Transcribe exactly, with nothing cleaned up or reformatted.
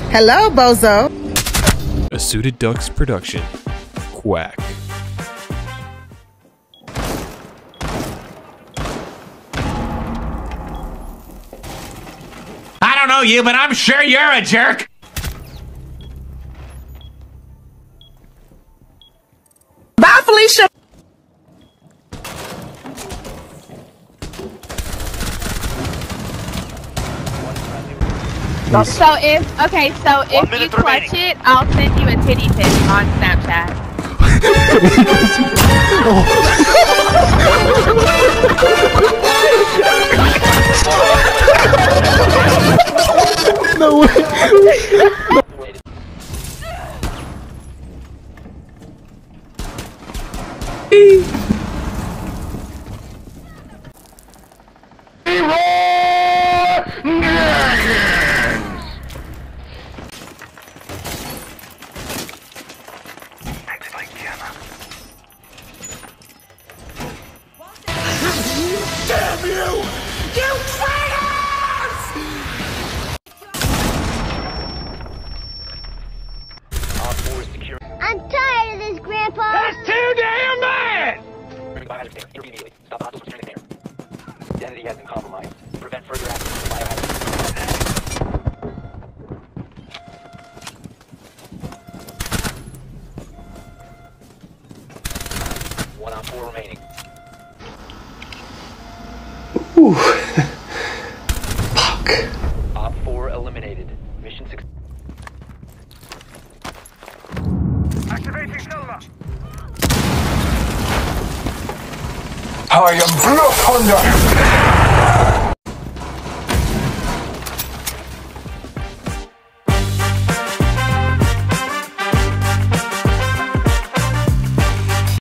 Hello, bozo. A Suited Ducks production. Quack. I don't know you, but I'm sure you're a jerk. Bye, Felicia. So if, okay, so if you clutch it, I'll send you a titty pic on Snapchat. No way. Damn you! You traitors! I'm tired of this, Grandpa! That's too damn bad! Immediately. Stop hostiles from turning there. Identity has been compromised. Prevent further access to biohazard. One on four remaining. Ooh. Fuck. Op four eliminated. Mission success. Activating Selma! I am blood thunder.